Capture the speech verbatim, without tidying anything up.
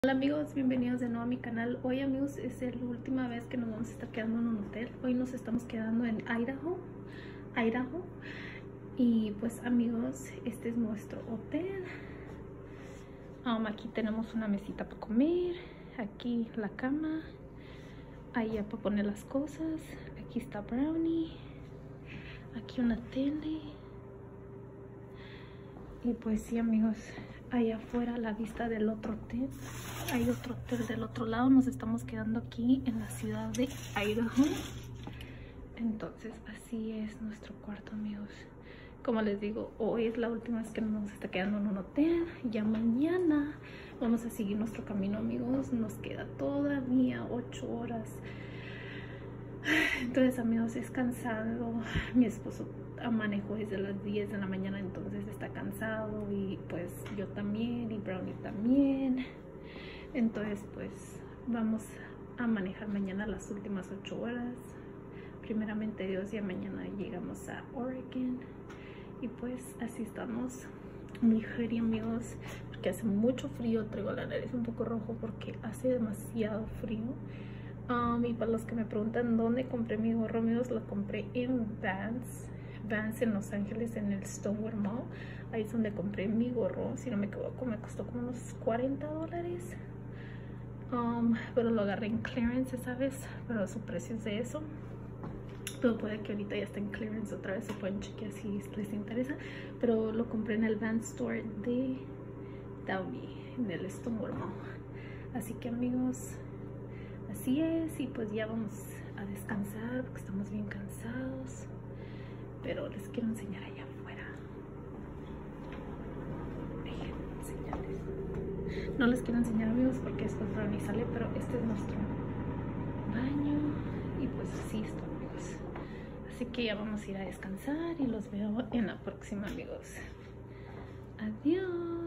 Hola amigos, bienvenidos de nuevo a mi canal. Hoy amigos es la última vez que nos vamos a estar quedando en un hotel. Hoy nos estamos quedando en Idaho, Idaho. Y pues amigos, este es nuestro hotel. Um, aquí tenemos una mesita para comer, aquí la cama, allá para poner las cosas, aquí está Brownie, aquí una tele. Y pues sí amigos, allá afuera la vista del otro hotel. Hay otro hotel del otro lado. Nos estamos quedando aquí en la ciudad de Idaho. Entonces así es nuestro cuarto amigos. Como les digo, hoy es la última vez que nos vamos a estar quedando en un hotel. Ya mañana vamos a seguir nuestro camino amigos. Nos queda todavía ocho horas. Entonces amigos, es cansado. Mi esposo manejó desde las diez de la mañana, entonces está cansado, y pues yo también, y Brownie también. Entonces pues vamos a manejar mañana las últimas ocho horas, primeramente Dios, y mañana llegamos a Oregon. Y pues así estamos, muy heavy amigos, porque hace mucho frío. Traigo la nariz un poco rojo porque hace demasiado frío. Um, y para los que me preguntan dónde compré mi gorro amigos, lo compré en Vans Vans en Los Ángeles, en el Stonewall Mall. Ahí es donde compré mi gorro. Si no me equivoco, me costó como unos cuarenta dólares. Um, pero lo agarré en clearance esa vez, pero su precio es de eso. Pero puede que ahorita ya está en clearance otra vez, se pueden chequear si les interesa. Pero lo compré en el Vans Store de Downey, en el Stonewall Mall. Así que amigos, así es. Y pues ya vamos a descansar porque estamos bien cansados. Pero les quiero enseñar allá afuera. Déjenme enseñarles. No les quiero enseñar amigos porque después Brownie sale, pero este es nuestro baño. Y pues así está amigos. Así que ya vamos a ir a descansar y los veo en la próxima amigos. Adiós.